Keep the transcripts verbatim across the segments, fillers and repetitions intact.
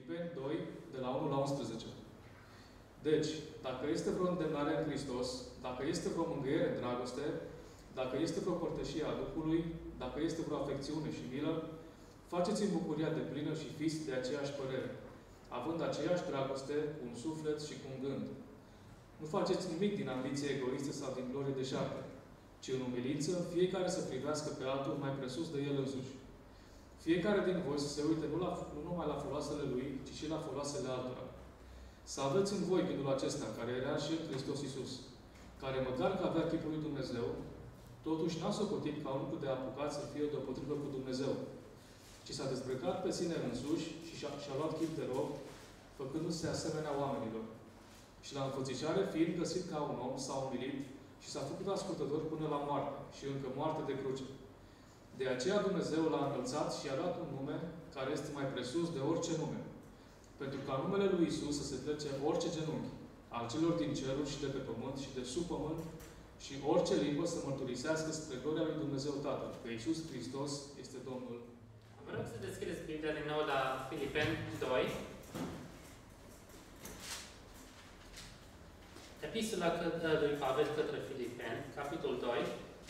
Filipeni doi, de la unu la unsprezece. Deci, dacă este vreo îndemnare în Hristos, dacă este vreo mângâiere în dragoste, dacă este vreo părtășie a Duhului, dacă este vreo afecțiune și milă, faceți în bucuria deplină și fiți de aceeași părere, având aceeași dragoste cu un suflet și cu un gând. Nu faceți nimic din ambiție egoistă sau din glorie deșartă, ci în umilință fiecare să privească pe altul mai presus de el însuși. Fiecare din voi să se uite nu, la, nu numai la foloasele lui, ci și la foloasele altora. Să aveți în voi gândul acesta, care era și în Hristos Iisus, care măcar că avea chipul lui Dumnezeu, totuși n-a socotit ca un lucru de apucat să fie deopotrivă cu Dumnezeu, ci s-a dezbrăcat pe sine însuși și și-a, și-a luat chip de rob, făcându-se asemenea oamenilor. Și la înfățișare, fiind găsit ca un om, s-a umilit și s-a făcut ascultător până la moarte, și încă moarte de cruce. De aceea Dumnezeu l-a înălțat și i-a dat un nume care este mai presus de orice nume, pentru ca numele lui Iisus să se plece orice genunchi, al celor din ceruri și de pe pământ și de sub pământ, și orice limbă să mărturisească spre gloria lui Dumnezeu Tatăl, că Iisus Hristos este Domnul. Vă rog să deschideți Biblia din nou la Filipeni doi. Epistola lui Pavel către Filipeni, capitolul doi.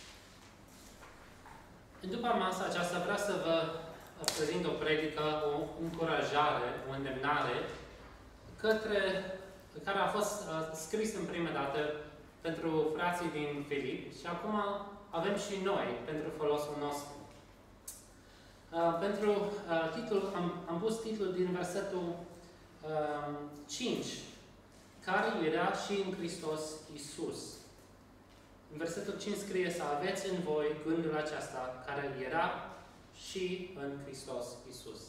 După masa aceasta vreau să vă prezint o predică, o încurajare, o îndemnare către, care a fost uh, scris în prima dată pentru frații din Filip și acum avem și noi pentru folosul nostru. Uh, pentru uh, titlul, am, am pus titlul din versetul uh, cinci, care era și în Hristos Iisus. În versetul cinci scrie să aveți în voi gândul acesta care era și în Hristos Iisus.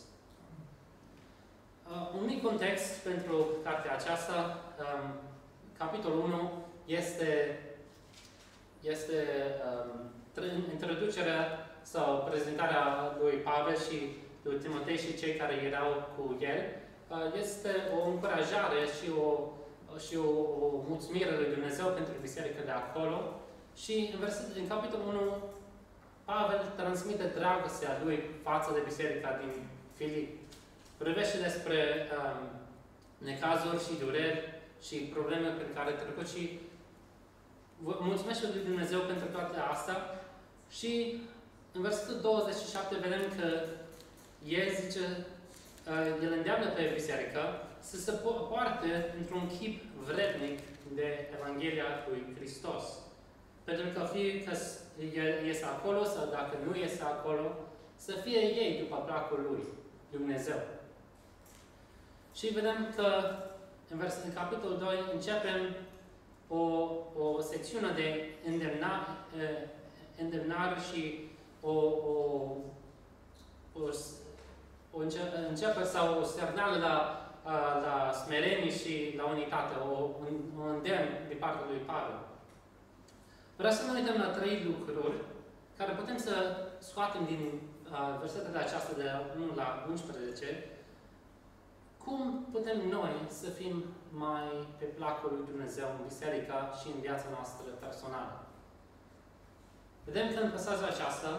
Uh, un mic context pentru cartea aceasta, um, capitolul unu, este, este um, introducerea sau prezentarea lui Pavel și lui Timotei și cei care erau cu el. Uh, este o încurajare și o, și o, o mulțumire lui Dumnezeu pentru biserica de acolo. Și în, verset, în capitolul unu, Pavel transmite dragostea lui față de biserica din Filip. Vorbește despre um, necazuri și dureri și probleme prin care a trecut și mulțumește lui Dumnezeu pentru toate astea. Și în versetul douăzeci și șapte vedem că el zice, uh, el îndeamnă pe biserică să se po- poarte într-un chip vrednic de Evanghelia lui Hristos. Pentru că fie că este acolo sau dacă nu este acolo, să fie ei după placul lui, Dumnezeu. Și vedem că în, vers, în capitolul doi începem o, o secțiune de îndemnare, îndemnare și o, o, o, o începe sau o semnală la, la smerenie și la unitate, o, un, un îndemn din partea lui Pavel. Vreau să ne uităm la trei lucruri care putem să scoatem din uh, versetele aceasta de la unu la unsprezece. Cum putem noi să fim mai pe placul lui Dumnezeu în biserica și în viața noastră personală? Vedem că în pasajul aceasta,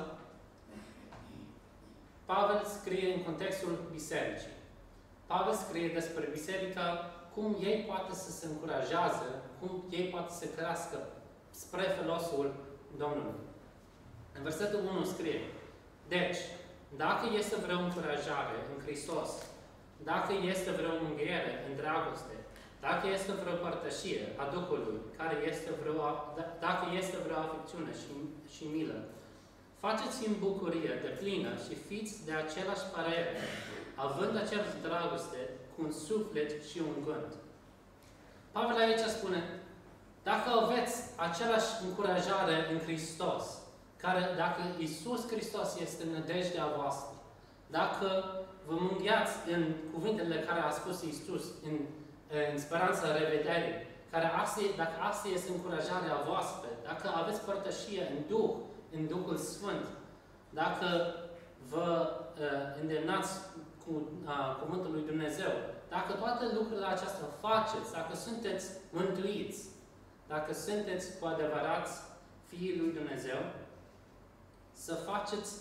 Pavel scrie în contextul bisericii. Pavel scrie despre biserica, cum ei poate să se încurajează, cum ei poate să crească spre folosul Domnului. În versetul unu scrie, deci, dacă este vreo încurajare în Hristos, dacă este vreo mângâiere în dragoste, dacă este vreo părtășie a Duhului, care este vreo, dacă este vreo afecțiune și, și milă, faceți în bucurie deplină și fiți de același părere, având aceeași dragoste cu un suflet și un gând. Pavel aici spune, dacă aveți același încurajare în Hristos, care, dacă Iisus Hristos este nădejdea voastră, dacă vă mânghiați în cuvintele care a spus Iisus, în, în speranța revederii, care asta, dacă asta este încurajarea voastră, dacă aveți părtășie în Duh, în Duhul Sfânt, dacă vă uh, îndemnați cu uh, cuvântul lui Dumnezeu, dacă toate lucrurile acestea faceți, dacă sunteți mântuiți, dacă sunteți cu adevărat fiii lui Dumnezeu, să faceți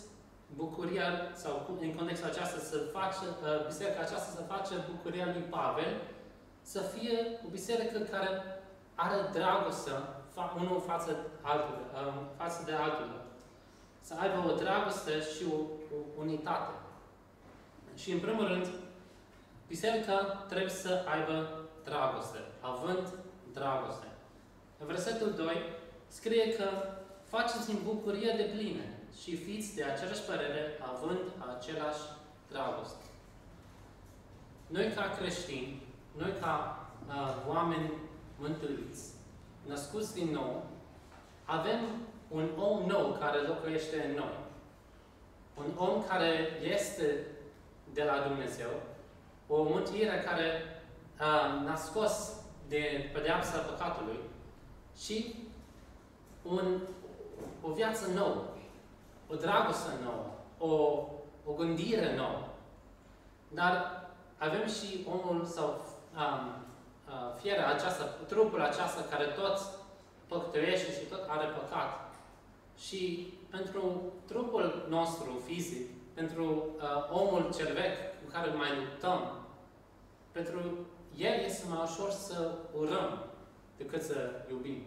bucuria, sau în contextul aceasta, să face, biserica aceasta să face bucuria lui Pavel, să fie o biserică care are dragoste unul față, altul, față de altul. Să aibă o dragoste și o, o unitate. Și în primul rând, biserica trebuie să aibă dragoste, având dragoste. În versetul doi scrie că faceți în bucurie de pline și fiți de aceeași părere, având același dragoste. Noi ca creștini, noi ca uh, oameni mântuiți, născuți din nou, avem un om nou care locuiește în noi. Un om care este de la Dumnezeu, o mântuire care uh, ne-a scos de pedeapsa păcatului și un, o viață nouă, o dragoste nouă, o, o gândire nouă. Dar avem și omul sau um, uh, fiera aceasta, trupul aceasta care tot păcătuiește și tot are păcat. Și pentru trupul nostru fizic, pentru uh, omul cel vechi cu care mai luptăm, pentru el este mai ușor să urăm decât să iubim.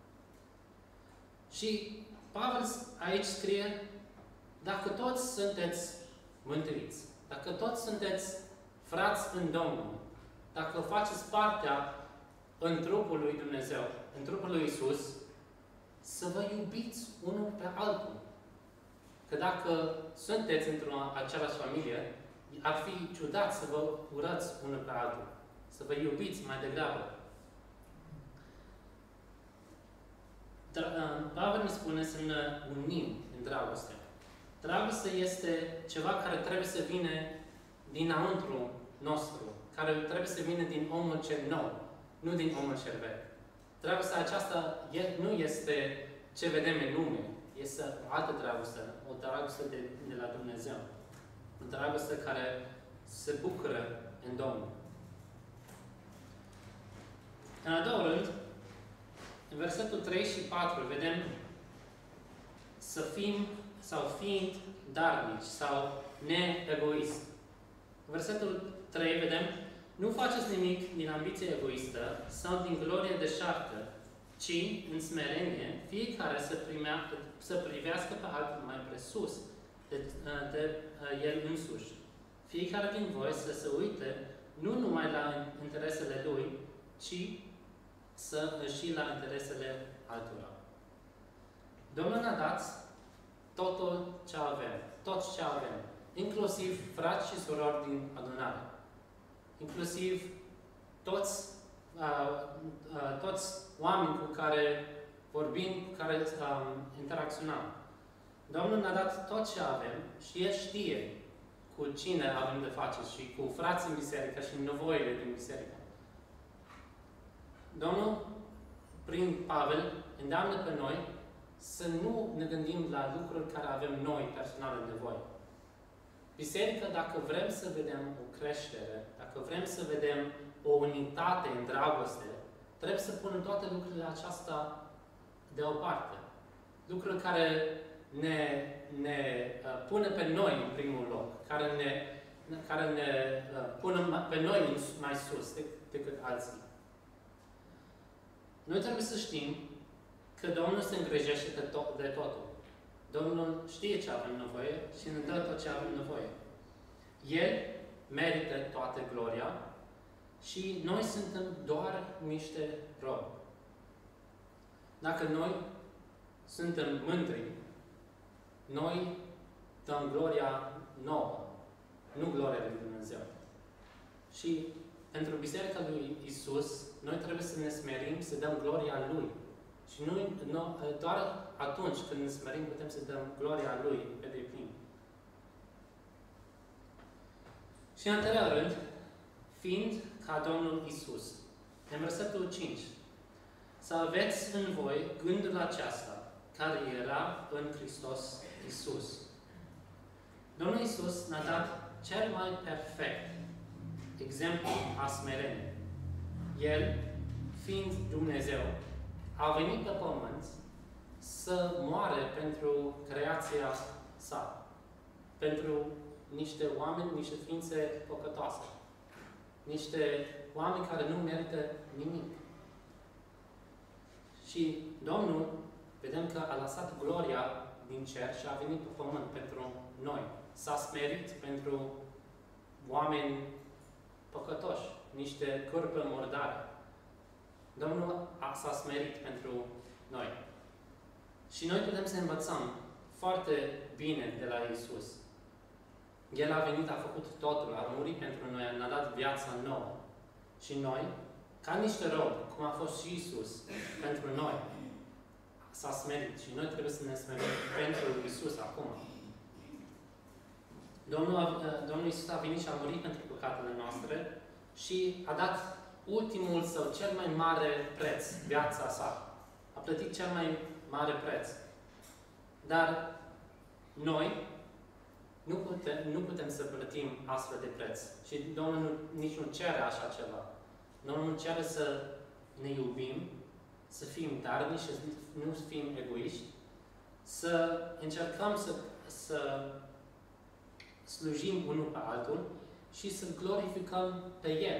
Și Pavel aici scrie, dacă toți sunteți mântuiți, dacă toți sunteți frați în Domnul, dacă faceți partea în trupul lui Dumnezeu, în trupul lui Isus, să vă iubiți unul pe altul. Că dacă sunteți într-o aceeași familie, ar fi ciudat să vă urăți unul pe altul. Să vă iubiți mai degrabă. Pavel ne spune să ne unim în dragoste. Dragostea este ceva care trebuie să vină dinăuntru nostru, care trebuie să vină din omul cel nou, nu din omul cel vechi. Dragostea aceasta nu este ce vedem în lume, este o altă dragoste, o dragoste de, de la Dumnezeu. O dragoste care se bucură în Domnul. În al doilea rând, în versetul trei și patru, vedem să fim sau fiind darnici sau neegoist. În versetul trei vedem, nu faceți nimic din ambiție egoistă sau din glorie deșartă, ci, în smerenie, fiecare să, primea, să privească pe altul mai presus de, de, de el însuși. Fiecare din voi să se uite nu numai la interesele lui, ci să și la interesele altora. Domnul ne-a dat totul ce avem, tot ce avem, inclusiv frați și surori din adunare, inclusiv toți, uh, uh, toți oameni cu care vorbim, cu care um, interacționăm. Domnul ne-a dat tot ce avem și El știe cu cine avem de face și cu frații în biserică și nevoile din biserică. Domnul, prin Pavel, îndeamnă pe noi să nu ne gândim la lucruri care avem noi personal în nevoie. Biserica, dacă vrem să vedem o creștere, dacă vrem să vedem o unitate în dragoste, trebuie să punem toate lucrurile acestea deoparte. Lucruri care ne, ne uh, pune pe noi în primul loc, care ne, care ne uh, pun pe noi mai sus decât alții. Noi trebuie să știm că Domnul se îngrijește de, to- de totul. Domnul știe ce avem nevoie și ne dă tot ce avem nevoie. El merită toată gloria și noi suntem doar niște robi. Dacă noi suntem mândri, noi dăm gloria nouă, nu gloria lui Dumnezeu. Și pentru Biserica lui Isus, noi trebuie să ne smerim, să dăm gloria Lui. Și nu, nu, doar atunci când ne smerim, putem să dăm gloria Lui pe deplin. Și în al treilea rând, fiind ca Domnul Isus. În versetul cinci. Să aveți în voi gândul acesta, care era în Hristos Isus. Domnul Isus ne-a dat cel mai perfect exemplu a smereniei. El, fiind Dumnezeu, a venit pe pământ să moare pentru creația sa. pentru niște oameni, niște ființe păcătoase. Niște oameni care nu merită nimic. Și Domnul, vedem că a lăsat gloria din cer și a venit pe pământ pentru noi. S-a smerit pentru oameni păcătoși, niște cârpe murdare. Domnul a, s-a smerit pentru noi. Și noi putem să învățăm foarte bine de la Iisus. El a venit, a făcut totul, a murit pentru noi, ne-a dat viața nouă. Și noi, ca niște robi, cum a fost și Iisus pentru noi, s-a smerit. Și noi trebuie să ne smerim pentru Iisus acum. Domnul, Domnul Iisus a venit și a murit pentru păcatele noastre și a dat ultimul sau cel mai mare preț, viața sa. A plătit cel mai mare preț. Dar noi nu putem, nu putem să plătim astfel de preț. Și Domnul nu, nici nu cere așa ceva. Domnul nu cere să ne iubim, să fim darnici, să nu fim egoiști, să încercăm să, să slujim unul pe altul și să glorificăm pe El.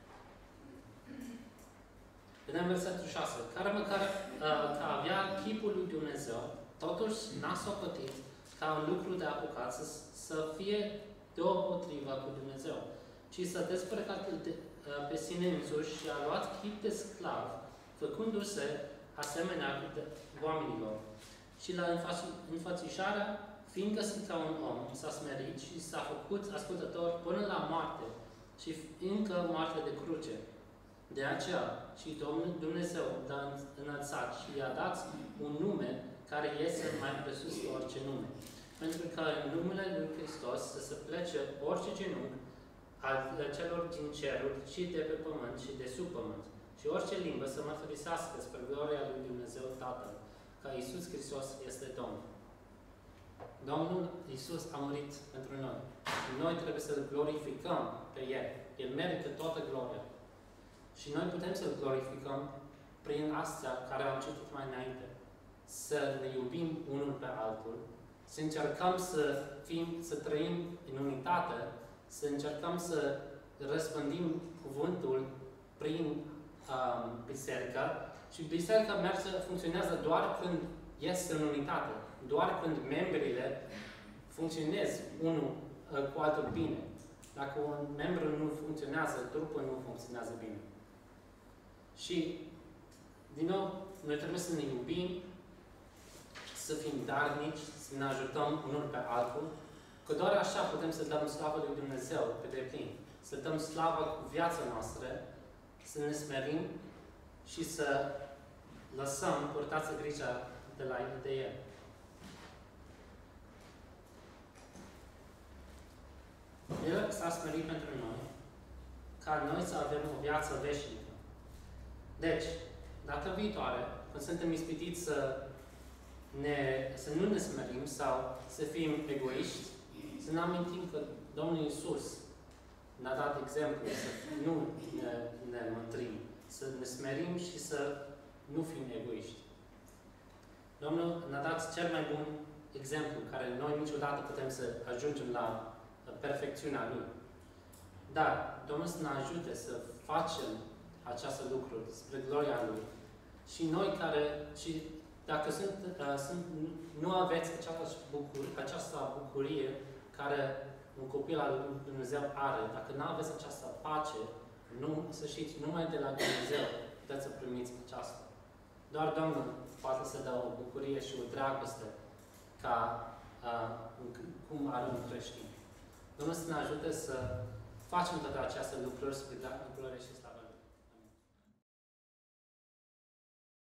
Vedem versetul șase. Care măcar uh, că avea chipul lui Dumnezeu, totuși n-a socotit ca un lucru de apucat să, să fie deopotrivă cu Dumnezeu, ci să despărcat de, uh, pe sine însuși și a luat chip de sclav, făcându-se asemenea de oamenilor. Și la înfățișarea, fiind găsit ca un om, s-a smerit și s-a făcut ascultător până la moarte și încă moarte de cruce. De aceea și Domnul Dumnezeu l-a înălțat și i-a dat un nume care este mai presus de orice nume. Pentru că în numele Lui Hristos să se plece orice genunchi al celor din ceruri și de pe pământ și de sub pământ. Și orice limbă să mărturisească spre gloria Lui Dumnezeu Tatăl, că Iisus Hristos este Domnul. Domnul Iisus a murit pentru noi. Noi trebuie să-L glorificăm pe El. El merită toată gloria. Și noi putem să-L glorificăm prin astea care am citit mai înainte. Să ne iubim unul pe altul, să încercăm să, fim, să trăim în unitate, să încercăm să răspândim cuvântul prin um, biserică. Și biserica merge, funcționează doar când este în unitate. Doar când membrile funcționează unul uh, cu altul bine. Dacă un membru nu funcționează, trupul nu funcționează bine. Și, din nou, noi trebuie să ne iubim, să fim darnici, să ne ajutăm unul pe altul, că doar așa putem să dăm slavă lui Dumnezeu pe deplin. Să dăm slavă cu viața noastră, să ne smerim și să lăsăm purtați grija de la de El. El s-a smerit pentru noi, ca noi să avem o viață veșnică. Deci, data viitoare, când suntem ispitiți să, ne, să nu ne smerim sau să fim egoiști, să ne amintim că Domnul Iisus ne-a dat exemplu să nu ne, ne mântrim, să ne smerim și să nu fim egoiști. Domnul ne-a dat cel mai bun exemplu, care noi niciodată putem să ajungem la perfecțiunea Lui. Dar Domnul să ne ajute să facem această lucru spre gloria Lui. Și noi care, și dacă sunt, uh, sunt, nu aveți această bucurie, această bucurie care un copil al lui Dumnezeu are, dacă nu aveți această pace, nu, să știți, numai de la Dumnezeu puteți să primiți aceasta. Doar Domnul poate să dă o bucurie și o dragoste ca uh, cum are un creștin. Domnul să ne ajute să facem toate aceste lucruri spre gloria și slavă.